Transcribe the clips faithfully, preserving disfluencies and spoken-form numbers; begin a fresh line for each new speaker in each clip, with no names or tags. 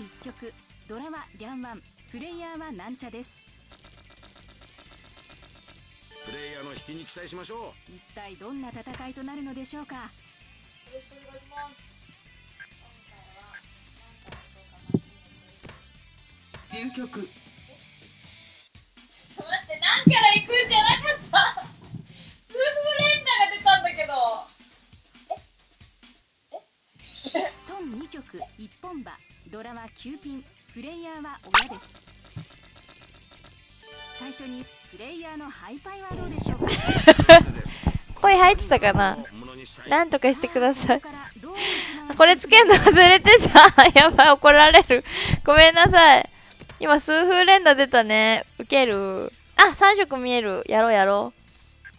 いっきょく、ドラはリャンワン、プレイヤーはなんちゃです。
プレイヤーの引きに期待しましょう。
一体どんな戦いとなるのでしょうか。
流局。ちょっと待
って、なんから行くんじゃなかった痛風連打が出たんだけど。
ええトンにきょく、一本馬、ドラはきゅうピン、プレイヤーは親です。最初にプレイヤーのハイパイはどうでしょうか。
声入ってたかな。なんとかしてください。これつけんの忘れてたやばい、怒られるごめんなさい。今数風連打出たね。ウケる。あ、さん色見える。やろうやろう。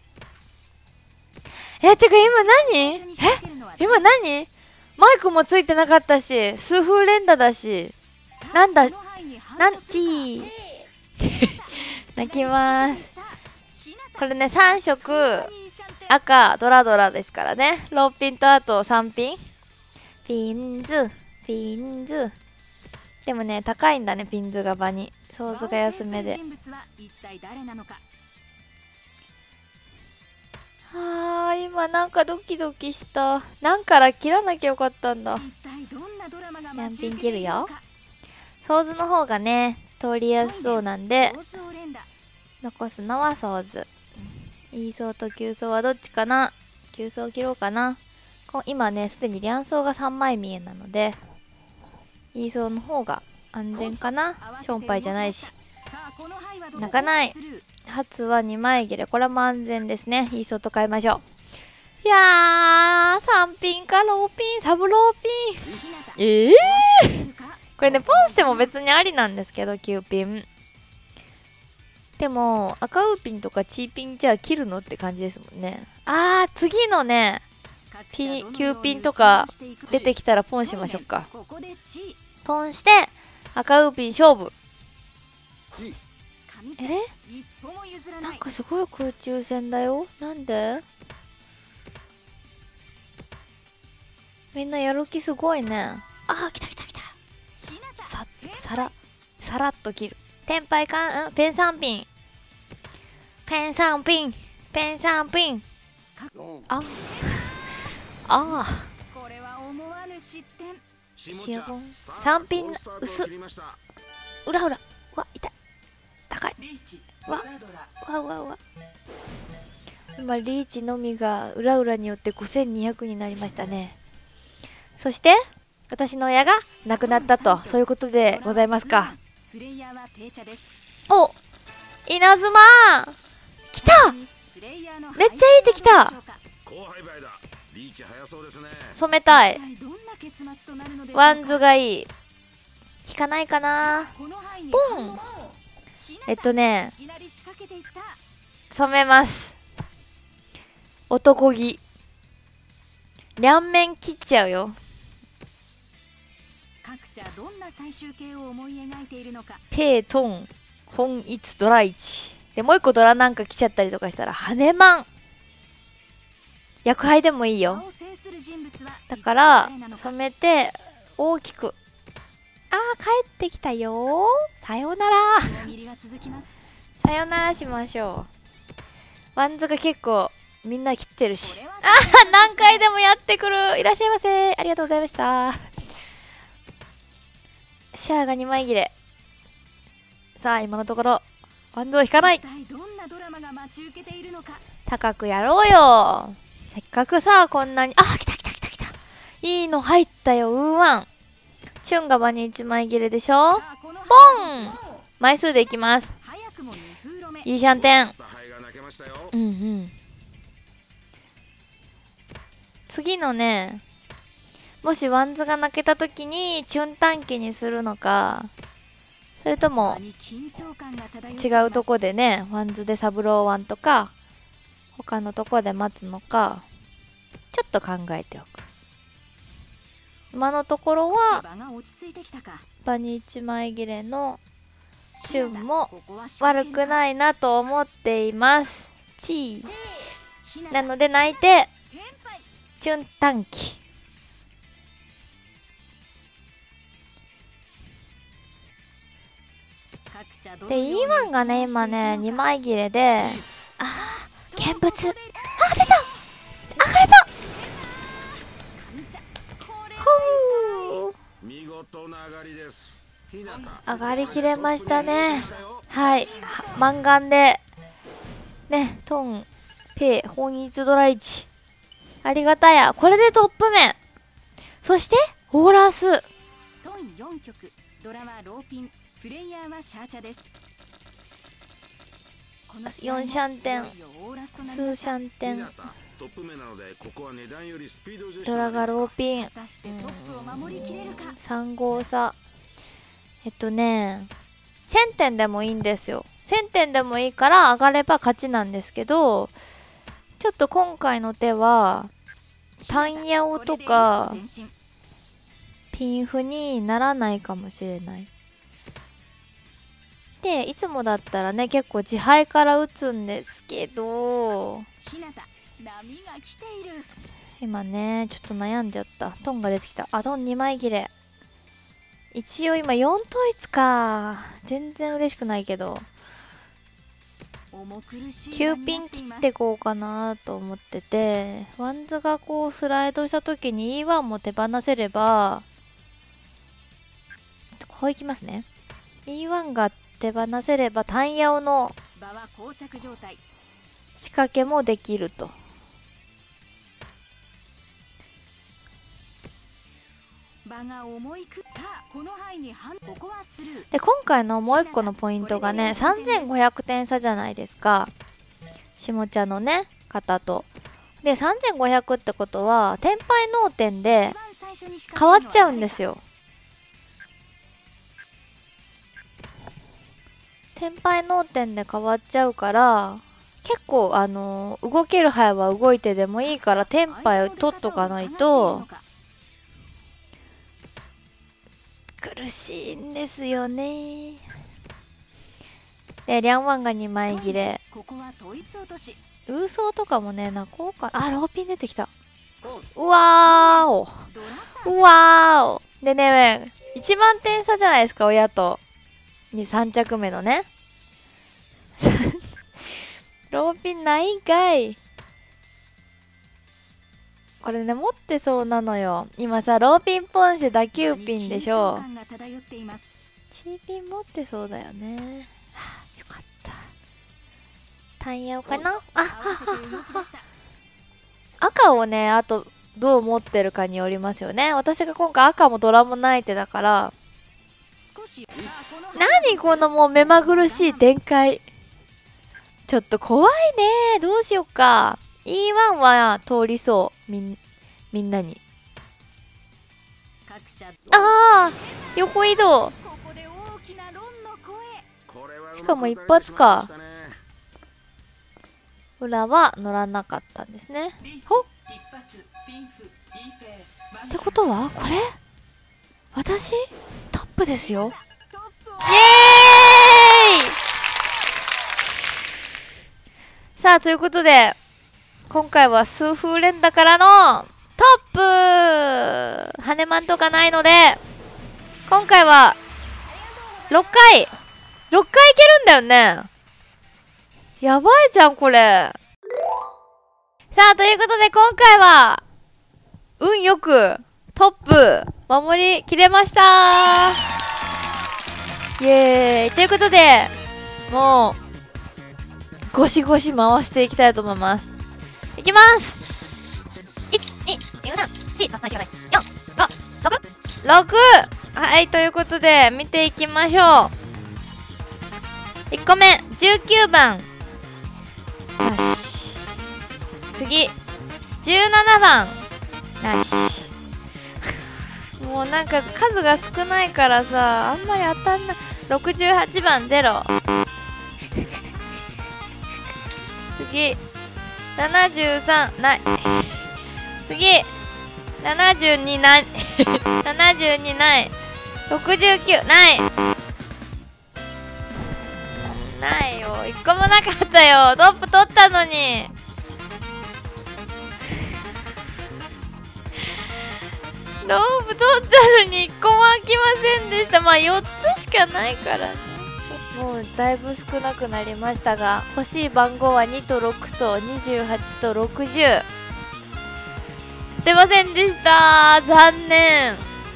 え、てか今何？え、今何？マイクもついてなかったし、数風連打だし。なんだ、なんちー泣きます。これね、さん色赤ドラドラですからね。ろくピンとあとさんピン。ピンズ、ピンズ。でもね、高いんだね、ピンズが場に。ソーズが安めで。あー、今なんかドキドキした。なんから切らなきゃよかったんだ。何ピン切るよ。ソーズの方がね、通りやすそうなんで、残すのはソーズ。イーソーときゅうソーはどっちかな。きゅうソー切ろうかな。今ね、すでにリャンソーがさんまい見えなので、イーソーの方が安全かな。ションパイじゃないし。泣かない。初はにまい切れ。これも安全ですね。イーソーと変えましょう。いやー、さんピンかろくピン、サブローピン。ええー、これね、ポンしても別にありなんですけど、きゅうピン。でも、赤ウーピンとかチーピンじゃあ切るのって感じですもんね。あー、次のね、ピン、きゅうピンとか出てきたらポンしましょうか。ポンして、赤ウーピン勝負。えれなんかすごい空中戦だよ。なんでみんなやる気すごいね。あー、来た来た来た。さ、さら、さらっと切る。テンパイかん、ペンさんピン。ペンさんピン。ペンさんピン。あ、あー。塩本。さんピン、薄っ。裏裏。うわ、痛い。高い。わ、わわわ。今、リーチのみが裏裏によってごせんにひゃくになりましたね。そして、私の親が亡くなったと、そういうことでございますか。お、稲妻来た。めっちゃいい手来た。染めたい。ワンズがいい。引かないかな。ポン。えっとね、染めます。男気。両面切っちゃうよ。ペートン、本一ドラいち。で、もう一個ドラなんか来ちゃったりとかしたら、羽根マン。薬杯でもいいよ。だから、染めて、大きく。あー、帰ってきたよー。さようならさようならしましょう。ワンズが結構、みんな切ってるし。あー、何回でもやってくる。いらっしゃいませ。ありがとうございました。シャアがにまい切れ。さあ、今のところ、ワンズを引かない。高くやろうよ。せっかくさ、こんなに。あー、来た来た来た来た。いいの入ったよ、ウーワン。チュンが場にいちまい切れでしょ。ポン枚数でいきます。いいシャンテン。うんうん。次のね、もしワンズが泣けた時にチュン短期にするのか、それとも違うとこでね、ワンズでサブローワンとか他のとこで待つのか、ちょっと考えておく。今のところは場にいちまい切れのチュンも悪くないなと思っています。チーなので泣いてチュン短期で イーワン がね今ねにまい切れで、あー現物、あ出た、上がれた、ほう
見事な上がりです。
上がりきれましたね。はい、マンガンでね、トンペイ本一ドラいち、ありがたや。これでトップ面、そしてオーラス
トンよんきょく、ドラマローピン、プレイヤーはシャーチャです。
よんシャンテン、数シャンテン、ドラがローピン、うん、さん号差。えっとねせんてんでもいいんですよ。せんてんでもいいから上がれば勝ちなんですけど、ちょっと今回の手はタンヤオとかピンフにならないかもしれない。でいつもだったらね結構自敗から打つんですけど、今ねちょっと悩んじゃった。トンが出てきた。あ、トンにまい切れ。一応今よん統一か。全然嬉しくないけどきゅうピン切ってこうかなと思ってて、ワンズがこうスライドした時に イーワン も手放せれば、こういきますね。 イーワン が手放せればタンヤオの仕掛けもできると。で今回のもう一個のポイントがねさんぜんごひゃくてん差じゃないですか、下茶のね方と。でさんぜんごひゃくってことは天敗脳天で変わっちゃうんですよ。天敗脳天で変わっちゃうから結構あのー、動ける範囲は動いてでもいいから天敗を取っとかないと苦しいんですよね。でリャンワンがにまい切れ、ウーソーとかもね泣こうか。あ、ローピン出てきた。うわーお、うわーお。でねいちまんてん差じゃないですか、親とにさん着目のねローピンないんかい。これね持ってそうなのよ今さ。ローピンポンシェ打球ピンでしょ。チーピン持ってそうだよね。はあ、よかった。タンヤオかな。あははは。赤をねあとどう持ってるかによりますよね。私が今回赤もドラもない手だから。何このもう目まぐるしい展開、ちょっと怖いね。どうしよっか。 イーワン は通りそう、みんみんなに。ああ横移動、しかも一発か。裏は乗らなかったんですね。ほっってことはこれ私トップですよ。イエーイ。さあということで今回は数風連打からのトップ、羽マンとかないので今回はろっかいろっかいいけるんだよね。やばいじゃんこれ。さあということで今回は運よくトップ守りきれました。イエーイ。ということでもうゴシゴシ回していきたいと思います。いきます。いち、に、さん、よん、ご、ろく、ろく。はい、ということで見ていきましょう。いっこめじゅうきゅうばん、よし。次じゅうななばん、なし。もうなんか数が少ないからさあんまり当たんない。ろくじゅうはちばんゼロ次ななじゅうさんない。次ななじゅうにないななじゅうにない。ろくじゅうきゅうないないよ。いっこもなかったよ。トップ取ったのにロープ取ったのにいっこも開きませんでした。まあよっつしかないからね。 もうだいぶ少なくなりましたが、欲しい番号はにとろくとにじゅうはちとろくじゅう。出ませんでした。残念。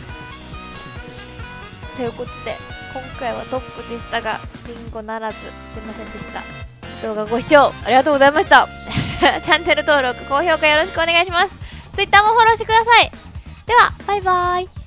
ということで今回はトップでしたがビンゴならずすいませんでした。動画ご視聴ありがとうございました。チャンネル登録高評価よろしくお願いします。 Twitter もフォローしてください。ではバイバーイ。